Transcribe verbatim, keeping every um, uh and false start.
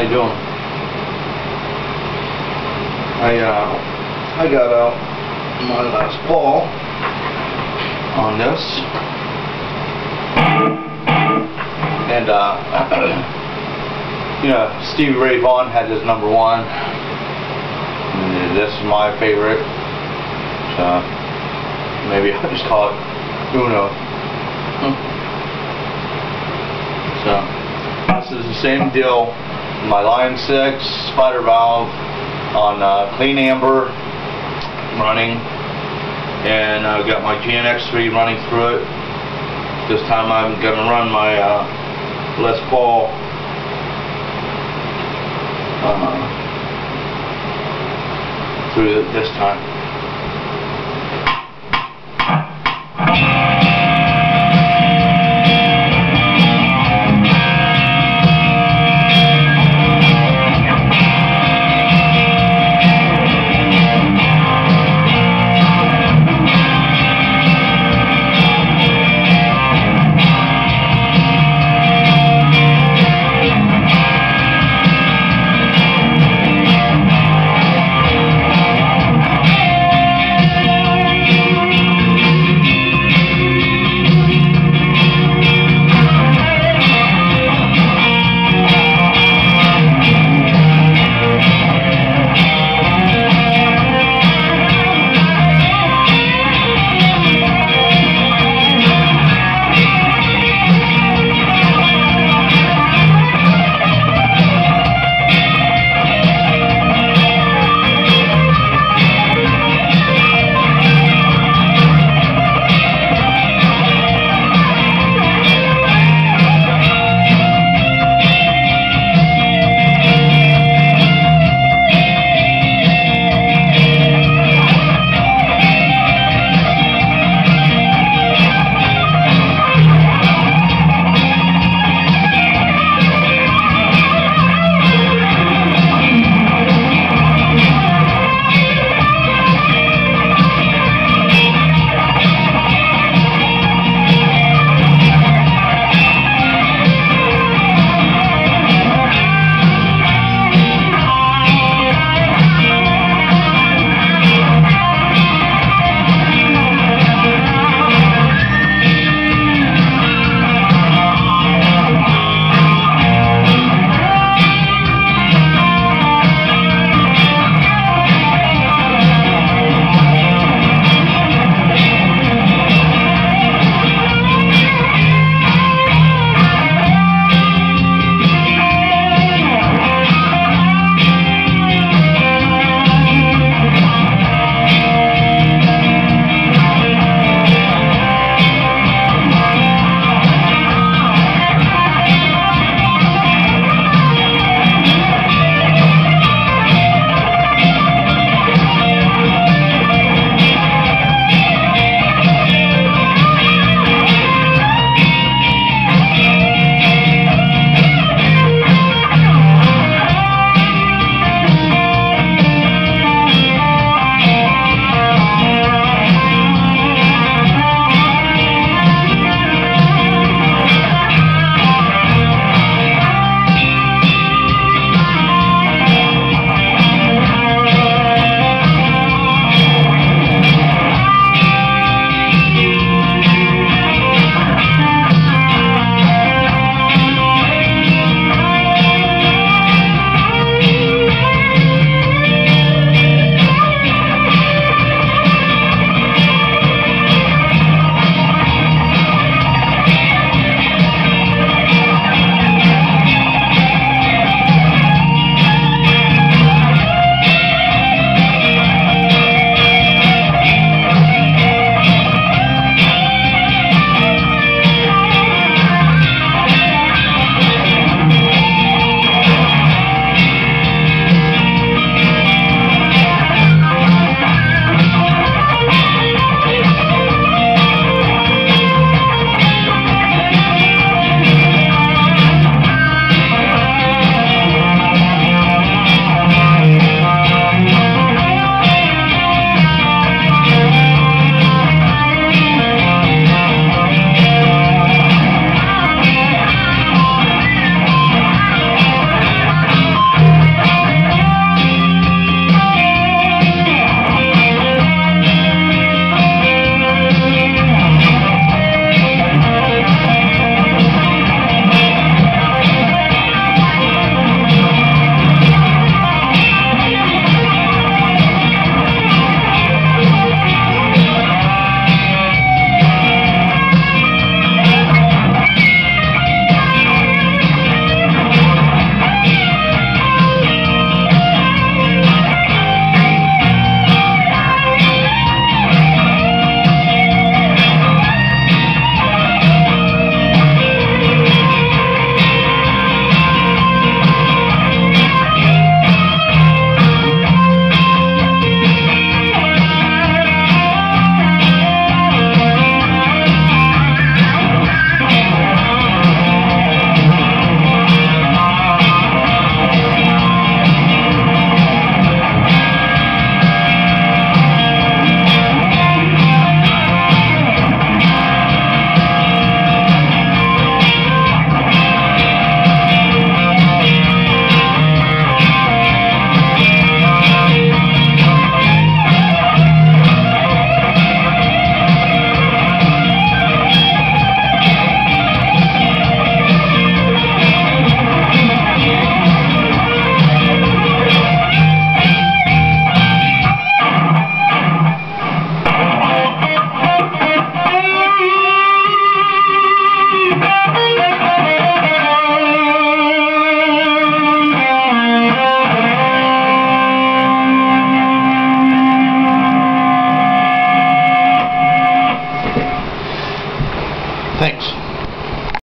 you doing? I uh, I got out my last ball on this, and uh, you know, Stevie Ray Vaughan had his number one, and this is my favorite. So maybe I'll just call it Uno. So this is the same deal. My Line six spider valve on uh, clean amber running, and I've got my G N X three running through it. This time I'm going to run my uh, Les Paul uh, through it this time.